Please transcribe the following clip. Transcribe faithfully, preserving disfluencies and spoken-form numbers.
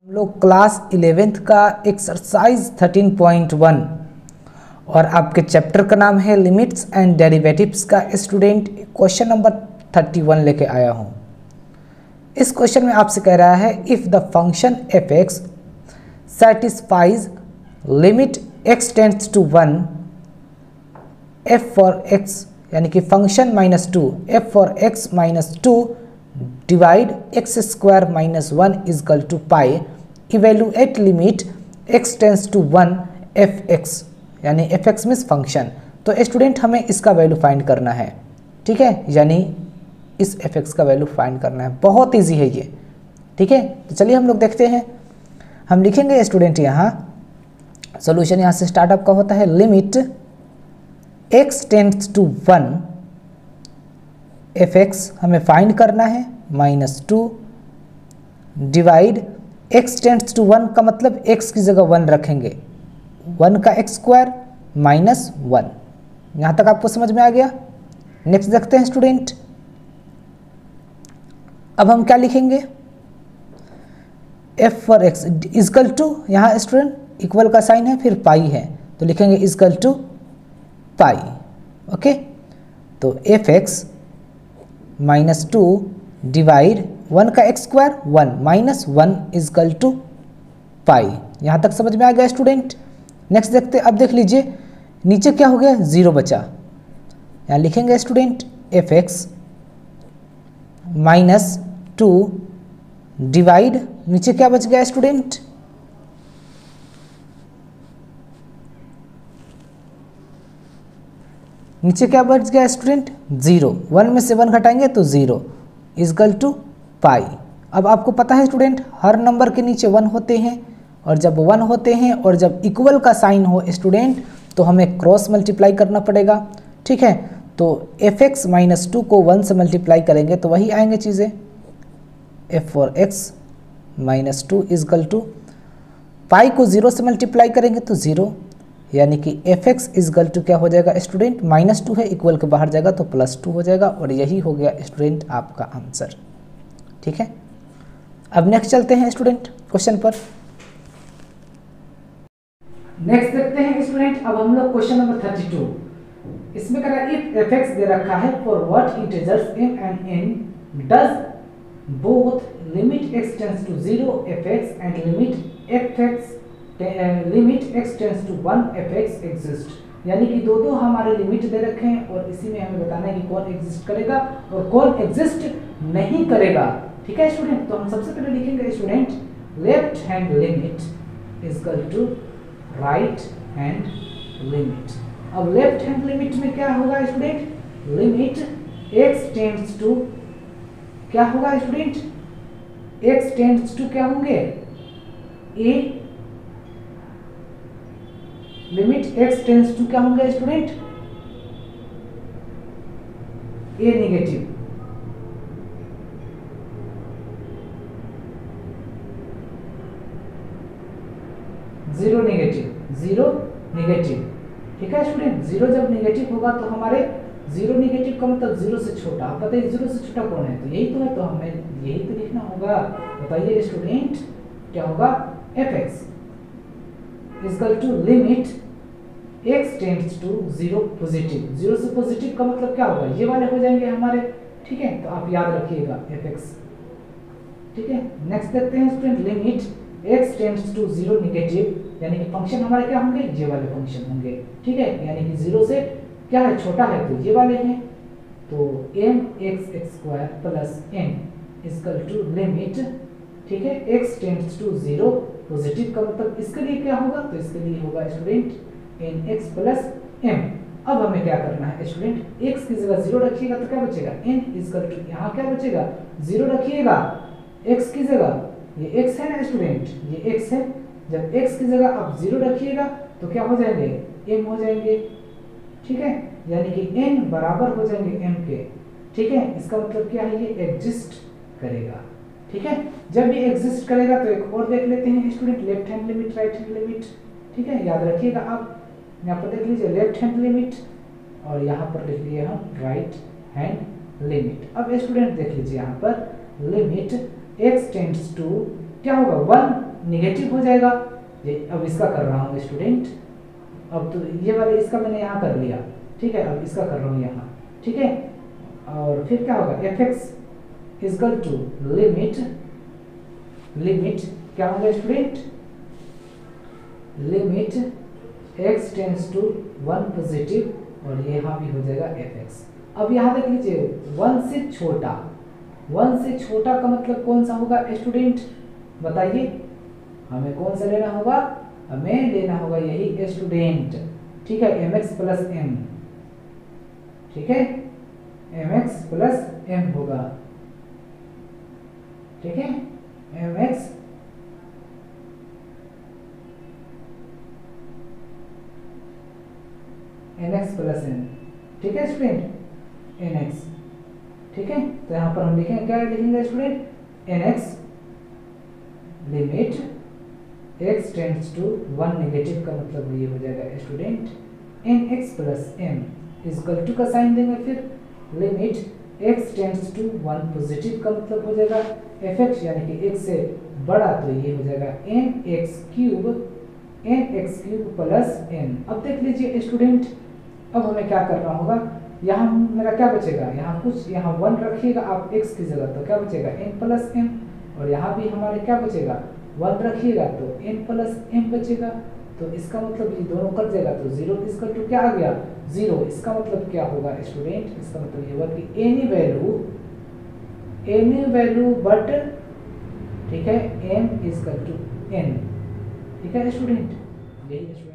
लोग class eleventh का exercise thirteen point one और आपके चैप्टर का नाम है लिमिट्स एंड डेरिवेटिव्स का student question number thirty one लेके आया हूँ। इस क्वेश्चन में आपसे कह रहा है if the function f x satisfies limit x tends to one f for x यानी कि function minus two f for x minus two divide x square minus one is equal to pi evaluate limit x tends to one f x यानी f x means function. तो student हमें इसका value find करना है, ठीक है, यानी इस एफ एक्स का वैल्यू फाइंड करना है। बहुत इजी है ये, ठीक है। तो चलिए हम लोग देखते हैं। हम लिखेंगे स्टूडेंट यहाँ सॉल्यूशन यहाँ से स्टार्टअप का होता है limit x tends to one f x हमें फाइंड करना है minus two divide x tends to one का मतलब एक्स की जगह वन रखेंगे, वन का एक्स स्क्वायर माइनस वन। यहाँ तक आपको समझ में आ गया। नेक्स्ट देखते हैं स्टूडेंट। अब हम क्या लिखेंगे f for x equal to, यहाँ स्टूडेंट इक्वल का साइन है फिर पाई है तो लिखेंगे इजकल टू पाई। ओके, तो f x minus two divide one का x square one minus one is equal to pi. यहाँ तक समझ में आ गया स्टूडेंट। नेक्स्ट देखते, अब देख लीजिए नीचे क्या हो गया, ज़ीरो बचा। यहाँ लिखेंगे student f x minus two divide नीचे क्या बच गया स्टूडेंट, नीचे क्या बच गया स्टूडेंट, ज़ीरो। वन में से वन घटाएंगे तो ज़ीरो इजकल टू पाई। अब आपको पता है स्टूडेंट हर नंबर के नीचे वन होते हैं और जब वन होते हैं और जब इक्वल का साइन हो स्टूडेंट तो हमें क्रॉस मल्टीप्लाई करना पड़ेगा, ठीक है। तो एफ एक्स माइनस टू को वन से मल्टीप्लाई करेंगे तो वही आएंगे चीज़ें, f for x minus two equal to pi को ज़ीरो से मल्टीप्लाई करेंगे तो ज़ीरो, यानी कि एफ एक्स इजकल टू क्या हो जाएगा स्टूडेंट, माइनस टू है इक्वल के बाहर जाएगा तो प्लस टू हो जाएगा और यही हो गया स्टूडेंट आपका आंसर, ठीक है। अब नेक्स्ट चलते हैं स्टूडेंट क्वेश्चन पर। नेक्स्ट देखते हैं स्टूडेंट। अब हम लोग क्वेश्चन नंबर थर्टी टू, इसमें कह रहा है इफ एफ एक्स दे रखा है for what integers m and n does both limit x tends to zero f x and limit f x limit x tends to one f x exist. यानी कि दो दो हमारे लिमिट दे रखे हैं और इसी में हमें बताना है कि कौन एग्जिस्ट करेगा और कौन एग्जिस्ट नहीं करेगा, ठीक है स्टूडेंट। तो हम सबसे पहले लिखेंगे student left hand limit equal to right hand limit. अब लेफ्ट हैंड लिमिट में क्या होगा student, limit x tends to क्या होगा स्टूडेंट, x टेंड्स टू क्या होंगे a, limit x tends to क्या होंगे student, a negative, zero negative, zero negative, ठीक है स्टूडेंट। जीरो जब नेगेटिव होगा तो हमारे जीरो नेगेटिव का मतलब जीरो से छोटा, आप बताइए जीरो से छोटा कौन है, तो यही तो है, तो हमें यही तो लिखना होगा। बताइए स्टूडेंट क्या होगा, f x equal to limit x tends to zero positive, zero से पॉजिटिव का मतलब क्या होगा, ये वाले हो जाएंगे हमारे, ठीक है। तो आप याद रखिएगा एफ एक्स, ठीक है। नेक्स्ट देखते हैं student limit x tends to zero negative, यानी कि फंक्शन हमारे क्या होंगे, ये वाले फंक्शन होंगे, ठीक है। यानी कि जीरो से क्या है छोटा है तो ये वाले हैं, तो m x x square plus n equal to limit, ठीक है, x tends to zero positive का मतलब इसके लिए क्या होगा, तो इसके लिए होगा student n x plus m। अब हमें क्या करना है स्टूडेंट, x की जगह जीरो रखिएगा तो क्या बचेगा, n इजकल टू यहाँ क्या बचेगा, जीरो रखिएगा x की जगह, ये x है ना स्टूडेंट, ये x है, जब x की जगह आप जीरो रखिएगा तो क्या हो जाएंगे, m हो जाएंगे, ठीक है। यानी कि n बराबर हो जाएंगे m के, ठीक है। इसका मतलब क्या है, ये एग्जिस्ट करेगा, ठीक है। जब ये एग्जिस्ट करेगा तो एक और देख लेते हैं student, left hand limit right hand limit, ठीक है। याद रखिएगा आप, यहाँ पर देख लीजिए लेफ्ट हैंड लिमिट और यहाँ पर लिख लिए हम राइट हैंड लिमिट। अब स्टूडेंट देख लीजिए यहाँ पर लिमिट x टेंड्स टू क्या होगा, वन निगेटिव हो जाएगा। ये अब इसका कर रहा हूँ स्टूडेंट, अब तो ये वाले इसका मैंने यहाँ कर लिया, ठीक है, अब इसका कर रहा हूँ यहाँ, ठीक है। और फिर क्या होगा, f x equal to limit, limit क्या होगा student, limit x tends to one positive, और ये यहाँ भी हो जाएगा एफ एक्स। अब यहाँ देख लीजिए वन से छोटा, वन से छोटा का मतलब कौन सा होगा स्टूडेंट, बताइए हमें कौन सा लेना होगा, हमें लेना होगा यही स्टूडेंट, ठीक है, एम एक्स प्लस एम, ठीक है, एम एक्स प्लस एम होगा, ठीक है, m x n x plus n, ठीक है स्टूडेंट, एन एक्स, ठीक है। तो यहाँ पर हम लिखेंगे, क्या लिखेंगे student, n x limit x tends to one, negative का मतलब ये हो जाएगा student n x plus m equal to का साइन देंगे, फिर limit x tends to one positive का मतलब हो जाएगा एफ एक्स, यानी कि x से बड़ा, तो ये हो जाएगा n x cube, n x cube plus n. अब देख लीजिए स्टूडेंट, अब हमें क्या करना होगा, यहाँ मेरा क्या बचेगा, यहाँ कुछ यहाँ वन रखिएगा आप x की जगह, तो क्या बचेगा n प्लस m, और यहाँ भी हमारे क्या बचेगा, वन रखिएगा तो n प्लस m बचेगा। तो इसका मतलब ये दोनों कट जाएगा, तो जीरो इसका टू क्या आ गया, जीरो। इसका मतलब क्या होगा स्टूडेंट, इसका मतलब ये हुआ कि any value, any value but, ठीक है, m इजकल टू n, ठीक है स्टूडेंट, यही स्टूडेंट